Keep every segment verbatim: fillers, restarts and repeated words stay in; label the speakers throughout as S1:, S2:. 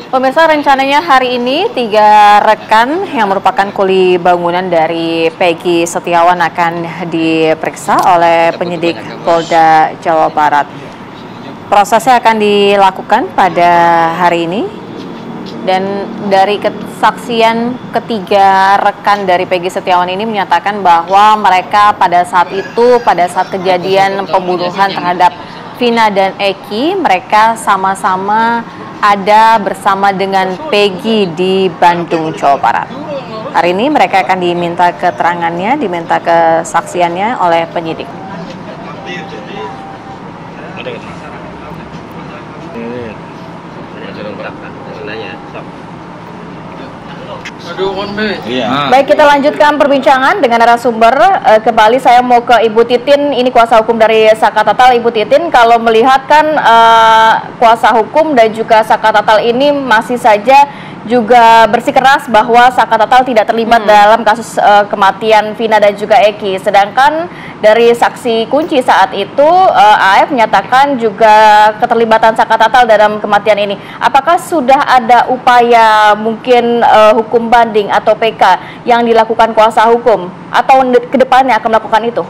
S1: Pemirsa, rencananya hari ini tiga rekan yang merupakan kuli bangunan dari Peggy Setiawan akan diperiksa oleh penyidik Polda Jawa Barat. Prosesnya akan dilakukan pada hari ini dan dari kesaksian ketiga rekan dari Peggy Setiawan ini menyatakan bahwa mereka pada saat itu, pada saat kejadian pembunuhan terhadap Vina dan Eki, mereka sama-sama ada bersama dengan Peggy di Bandung, Jawa Barat. Hari ini mereka akan diminta keterangannya, diminta kesaksiannya oleh penyidik. Baik, kita lanjutkan perbincangan dengan narasumber. E, kembali saya mau ke Ibu Titin, ini kuasa hukum dari Saka Tatal. Ibu Titin, kalau melihat kan e, kuasa hukum dan juga Saka Tatal ini masih saja juga bersikeras bahwa Saka Tatal tidak terlibat hmm. dalam kasus e, kematian Vina dan juga Eki. Sedangkan dari saksi kunci saat itu e, A F menyatakan juga keterlibatan Saka Tatal dalam kematian ini. Apakah sudah ada upaya mungkin e, hukum banding atau P K yang dilakukan kuasa hukum atau kedepannya akan melakukan itu?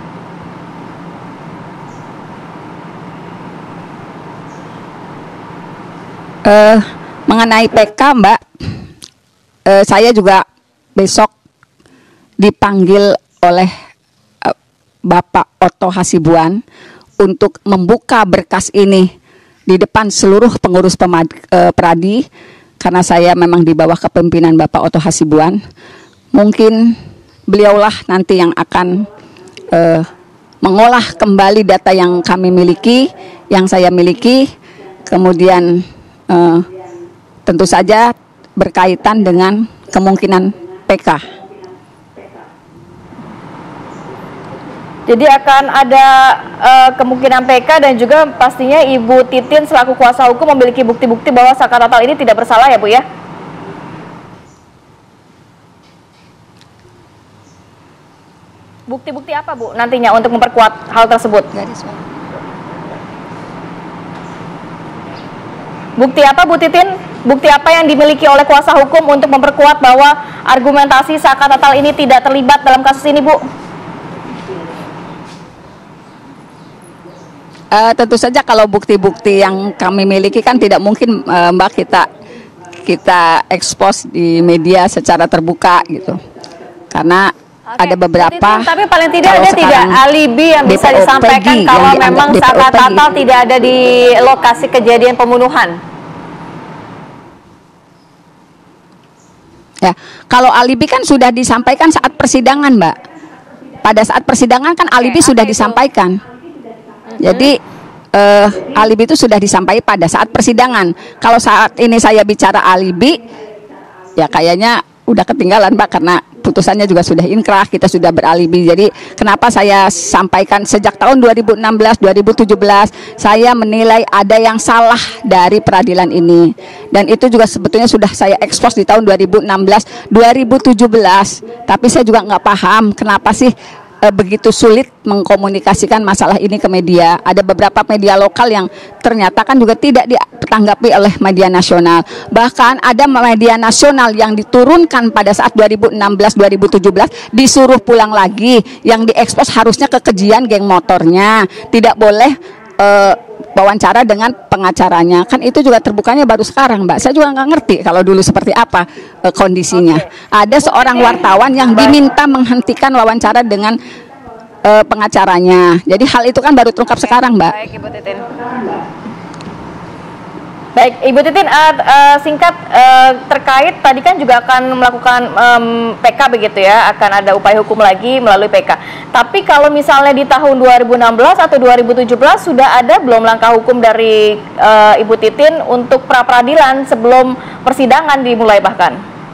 S2: Uh, mengenai P K, Mbak, uh, saya juga besok dipanggil oleh uh, Bapak Oto Hasibuan untuk membuka berkas ini di depan seluruh pengurus pemad, uh, Pradi. Karena saya memang di bawah kepemimpinan Bapak Oto Hasibuan, mungkin beliaulah nanti yang akan uh, mengolah kembali data yang kami miliki, yang saya miliki, kemudian uh, tentu saja berkaitan dengan kemungkinan P K.
S1: Jadi akan ada uh, kemungkinan P K dan juga pastinya Ibu Titin selaku kuasa hukum memiliki bukti-bukti bahwa Saka Tatal ini tidak bersalah ya Bu ya? Bukti-bukti apa Bu nantinya untuk memperkuat hal tersebut? Bukti apa Bu Titin? Bukti apa yang dimiliki oleh kuasa hukum untuk memperkuat bahwa argumentasi Saka Tatal ini tidak terlibat dalam kasus ini Bu?
S2: Uh, tentu saja kalau bukti-bukti yang kami miliki kan tidak mungkin uh, Mbak kita kita expose di media secara terbuka gitu, karena Oke. ada beberapa.
S1: Tapi paling tidak ada tidak alibi yang bisa D P O disampaikan Peggy, kalau memang Saka Tatal tidak ada di lokasi kejadian pembunuhan.
S2: Ya, kalau alibi kan sudah disampaikan saat persidangan, Mbak. Pada saat persidangan kan alibi Oke, sudah itu? disampaikan. Jadi uh, alibi itu sudah disampaikan pada saat persidangan. Kalau saat ini saya bicara alibi, ya kayaknya udah ketinggalan Mbak, karena putusannya juga sudah inkrah, kita sudah beralibi. Jadi kenapa saya sampaikan sejak tahun dua ribu enam belas dua ribu tujuh belas saya menilai ada yang salah dari peradilan ini. Dan itu juga sebetulnya sudah saya ekspos di tahun dua ribu enam belas dua ribu tujuh belas. Tapi saya juga nggak paham kenapa sih begitu sulit mengkomunikasikan masalah ini ke media. Ada beberapa media lokal yang ternyata kan juga tidak ditanggapi oleh media nasional. Bahkan ada media nasional yang diturunkan pada saat dua ribu enam belas dua ribu tujuh belas disuruh pulang lagi. Yang diekspos harusnya kekejian geng motornya. Tidak boleh uh, wawancara dengan pengacaranya. Kan itu juga terbukanya baru sekarang Mbak. Saya juga nggak ngerti kalau dulu seperti apa uh, kondisinya. Oke. Ada seorang wartawan yang diminta menghentikan wawancara dengan uh, pengacaranya. Jadi hal itu kan baru terungkap sekarang Mbak.
S1: Baik Ibu Titin. Baik Ibu Titin, uh, uh, singkat uh, terkait tadi kan juga akan melakukan um, P K begitu ya, akan ada upaya hukum lagi melalui P K. Tapi kalau misalnya di tahun dua ribu enam belas atau dua ribu tujuh belas sudah ada belum langkah hukum dari uh, Ibu Titin untuk pra peradilan sebelum persidangan dimulai bahkan?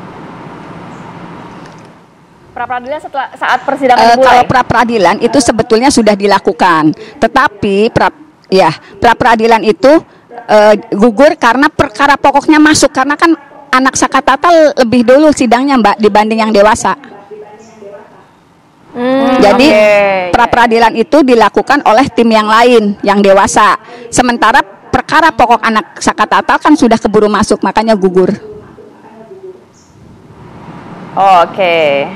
S1: Pra peradilan setelah saat persidangan uh, dimulai?
S2: Kalau pra peradilan itu sebetulnya sudah dilakukan, tetapi pra ya pra peradilan itu Uh, gugur karena perkara pokoknya masuk, karena kan anak Saka Tatal lebih dulu sidangnya Mbak dibanding yang dewasa. Hmm, Jadi okay. pra peradilan itu dilakukan oleh tim yang lain yang dewasa. Sementara perkara pokok anak Saka Tatal kan sudah keburu masuk, makanya gugur.
S1: Oh, oke. Okay.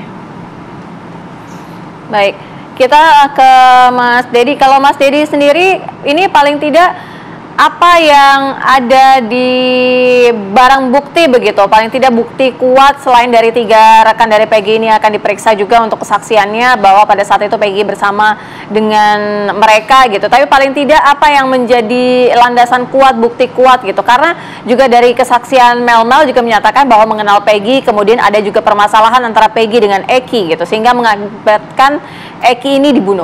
S1: Baik, kita ke Mas Dedi. Kalau Mas Dedi sendiri, ini paling tidak apa yang ada di barang bukti begitu, paling tidak bukti kuat selain dari tiga rekan dari Peggy ini akan diperiksa juga untuk kesaksiannya bahwa pada saat itu Peggy bersama dengan mereka gitu. Tapi paling tidak apa yang menjadi landasan kuat, bukti kuat gitu, karena juga dari kesaksian Mel-Mel juga menyatakan bahwa mengenal Peggy, kemudian ada juga permasalahan antara Peggy dengan Eki gitu, sehingga mengakibatkan Eki ini dibunuh.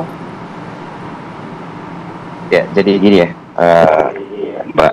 S3: Ya, jadi gini ya, uh, Mbak,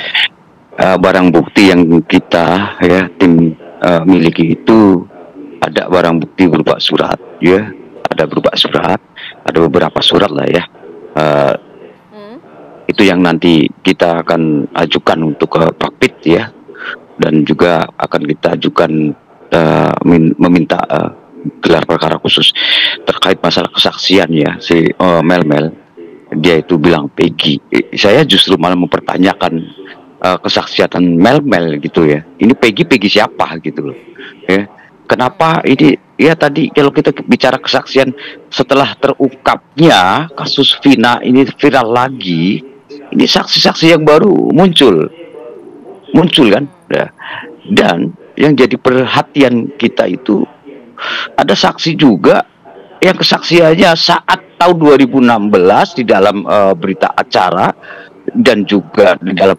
S3: uh, barang bukti yang kita ya tim uh, miliki itu ada barang bukti berupa surat, ya, ada berupa surat, ada beberapa surat lah ya. Uh, hmm. Itu yang nanti kita akan ajukan untuk ke Pakpit ya, dan juga akan kita ajukan uh, meminta uh, gelar perkara khusus terkait masalah kesaksian ya si uh, Mel-Mel. Dia itu bilang Peggy. Saya justru malah mempertanyakan uh, kesaksian Mel-Mel gitu ya. Ini Peggy, Peggy siapa gitu loh. Ya. Kenapa ini ya tadi kalau kita bicara kesaksian setelah terungkapnya kasus Vina ini viral lagi, ini saksi-saksi yang baru muncul. Muncul kan? Ya. Dan yang jadi perhatian kita itu ada saksi juga yang kesaksiannya saat tahun dua ribu enam belas di dalam uh, berita acara dan juga di dalam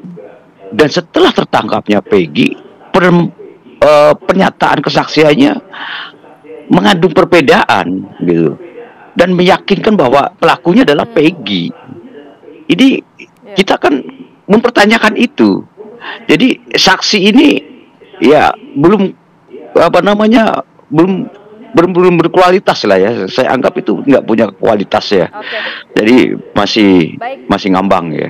S3: dan setelah tertangkapnya Peggy, per, uh, pernyataan kesaksiannya mengandung perbedaan gitu dan meyakinkan bahwa pelakunya adalah Peggy. Ini kita kan mempertanyakan itu. Jadi saksi ini ya belum apa namanya belum belum belum berkualitas lah ya. Saya anggap itu nggak punya kualitas ya. Okay. Jadi masih baik. masih ngambang ya.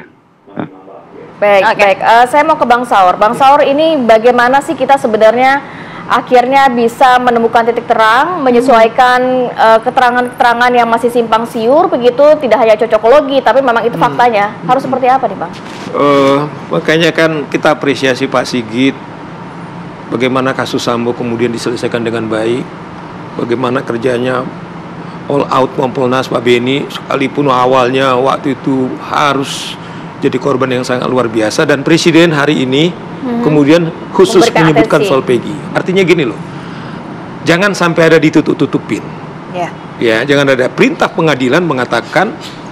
S1: Baik, okay. baik. Uh, saya mau ke Bang Saur. Bang Saur, ini bagaimana sih kita sebenarnya akhirnya bisa menemukan titik terang, menyesuaikan uh, keterangan-keterangan yang masih simpang siur begitu, tidak hanya cocokologi, tapi memang itu faktanya. Hmm. Harus seperti apa nih, Bang?
S4: Uh, makanya kan kita apresiasi Pak Sigit, bagaimana kasus Sambo kemudian diselesaikan dengan baik, bagaimana kerjanya all out Kompolnas Pak Beni, sekalipun awalnya waktu itu harus jadi korban yang sangat luar biasa, dan Presiden hari ini hmm. kemudian khusus memberikan menyebutkan atensi soal Peggy. Artinya gini loh, jangan sampai ada ditutup-tutupin. Yeah. Ya, jangan ada perintah pengadilan mengatakan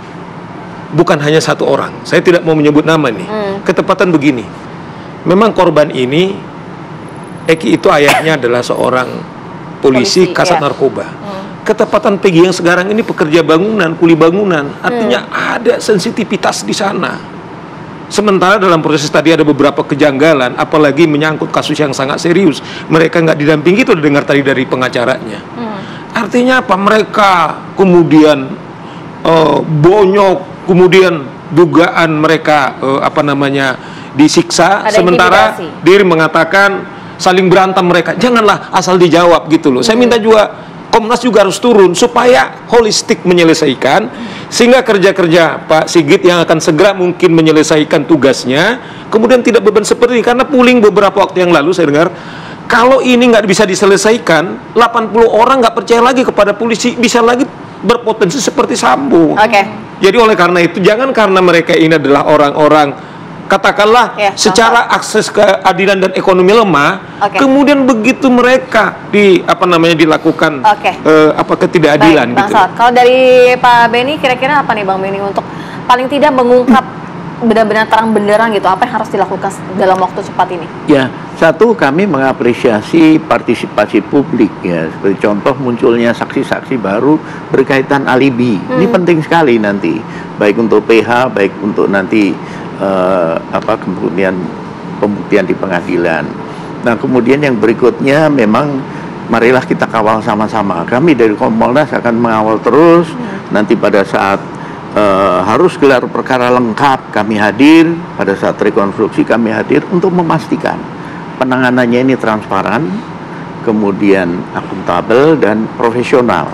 S4: bukan hanya satu orang. Saya tidak mau menyebut nama nih. Hmm. Ketepatan begini, memang korban ini Eki itu ayahnya adalah seorang polisi, polisi kasat ya. narkoba. Hmm. Ketepatan Peggy yang sekarang ini pekerja bangunan, kuli bangunan, artinya hmm. ada sensitivitas di sana. Sementara dalam proses tadi ada beberapa kejanggalan, apalagi menyangkut kasus yang sangat serius. Mereka nggak didampingi, itu dengar tadi dari pengacaranya. Hmm. Artinya apa? Mereka kemudian uh, bonyok, kemudian dugaan mereka uh, apa namanya disiksa, ada sementara intimidasi. Diri mengatakan saling berantem mereka. Janganlah asal dijawab gitu loh. Hmm. Saya minta juga Komnas juga harus turun supaya holistik menyelesaikan, sehingga kerja-kerja Pak Sigit yang akan segera mungkin menyelesaikan tugasnya kemudian tidak beban seperti ini. Karena pooling beberapa waktu yang lalu saya dengar, kalau ini nggak bisa diselesaikan, delapan puluh orang nggak percaya lagi kepada polisi, bisa lagi berpotensi seperti Sambo. Oke. Okay. Jadi oleh karena itu jangan karena mereka ini adalah orang-orang katakanlah ya, secara sama. akses keadilan dan ekonomi lemah, okay. kemudian begitu mereka di apa namanya dilakukan okay. uh, apa ketidakadilan. Baik, gitu.
S1: Kalau dari Pak Beni, kira-kira apa nih Bang Beni untuk paling tidak mengungkap benar-benar terang benderang gitu, apa yang harus dilakukan dalam waktu cepat ini?
S5: Ya, satu, kami mengapresiasi partisipasi publik ya, seperti contoh munculnya saksi-saksi baru berkaitan alibi. Hmm. Ini penting sekali nanti, baik untuk P H, baik untuk nanti Uh, apa kemudian pembuktian di pengadilan. Nah kemudian yang berikutnya memang marilah kita kawal sama-sama. Kami dari Kompolnas akan mengawal terus. Hmm. Nanti pada saat uh, harus gelar perkara lengkap kami hadir, pada saat rekonstruksi kami hadir untuk memastikan penanganannya ini transparan, kemudian akuntabel dan profesional.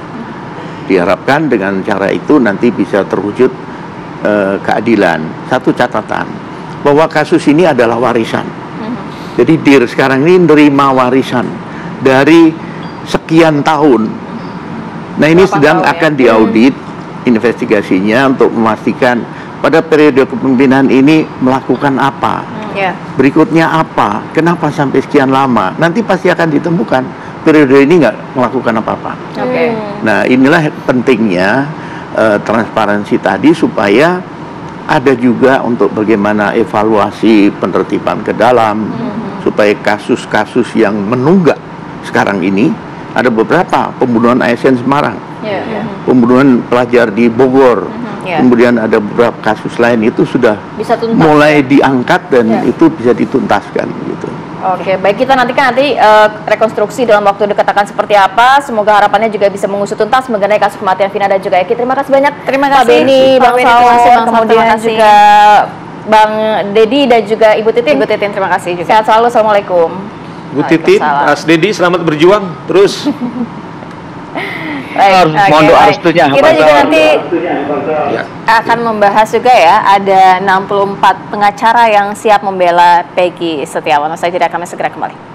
S5: Diharapkan dengan cara itu nanti bisa terwujud Uh, keadilan. Satu catatan, bahwa kasus ini adalah warisan. Jadi Dir sekarang ini menerima warisan dari sekian tahun. Nah ini
S1: Berapa
S5: sedang
S1: tahun, ya?
S5: akan diaudit investigasinya untuk memastikan pada periode kepemimpinan ini melakukan apa,
S1: Ya.
S5: berikutnya apa, kenapa sampai sekian lama. Nanti pasti akan ditemukan periode ini nggak melakukan apa-apa.
S1: Oke.
S5: Nah inilah pentingnya uh, transparansi tadi, supaya ada juga untuk bagaimana evaluasi penertiban ke dalam, mm-hmm. supaya kasus-kasus yang menunggak sekarang ini, ada beberapa pembunuhan A S N Semarang,
S1: Yeah, yeah.
S5: pembunuhan pelajar di Bogor,
S1: Mm-hmm, yeah.
S5: kemudian ada beberapa kasus lain itu sudah
S1: Bisa tuntas,
S5: mulai
S1: ya?
S5: diangkat dan
S1: Yeah.
S5: itu bisa dituntaskan gitu.
S1: Oke, baik, kita nantikan nanti uh, rekonstruksi dalam waktu dekat akan seperti apa. Semoga harapannya juga bisa mengusut tuntas mengenai kasus kematian Vina dan juga Eki. Terima kasih banyak.
S2: Terima
S1: Pak
S2: kasih.
S1: Beni, Bang
S2: Pak Beni, terima kasih,
S1: Saul,
S2: Bang Saul,
S1: kemudian
S2: terima kasih.
S1: juga Bang Dedi dan juga Ibu Titin.
S2: Ibu Titin, terima kasih juga.
S1: Sehat selalu. Assalamualaikum.
S4: Bu Titin,
S1: Waalaikumsalam.
S4: Mas Dedi, selamat berjuang terus.
S1: Baik,
S3: Harus
S1: oke,
S3: mohon doa
S1: baik.
S3: restunya,
S1: Kita
S3: Bang
S1: juga
S3: Saul.
S1: nanti
S4: Ya.
S1: akan membahas juga ya, ada enam puluh empat pengacara yang siap membela Peggy Setiawan. Saya tidak akan segera kembali.